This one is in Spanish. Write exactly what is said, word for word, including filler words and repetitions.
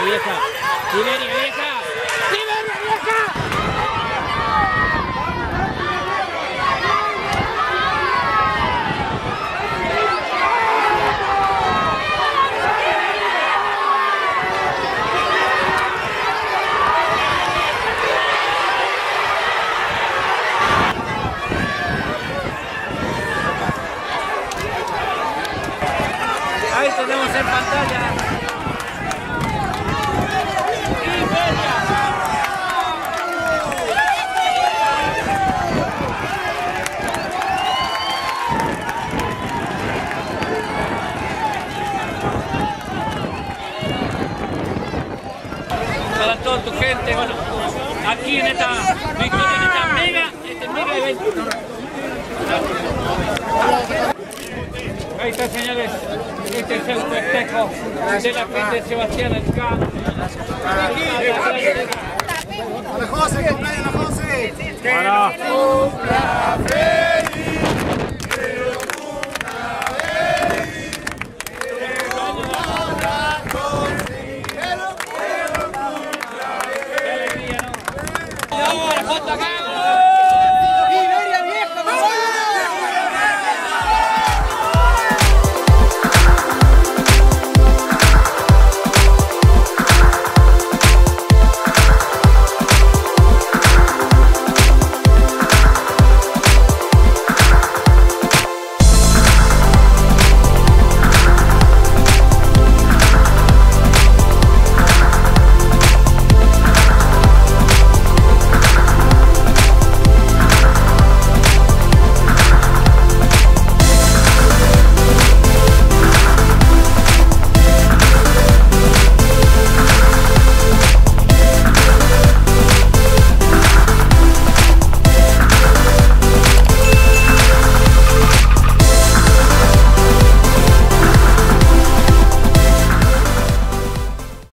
vieja. Siberia, vieja. Siberia, vieja. Ahí tenemos en pantalla. Para toda tu gente, bueno, aquí en esta victoria, en esta mega, este mega evento. Ahí está, señores, este es el festejo de la gente de Sebastián Elcano. ¡A la José, cumpleaños a la José! ¡Que nos cumpla feliz!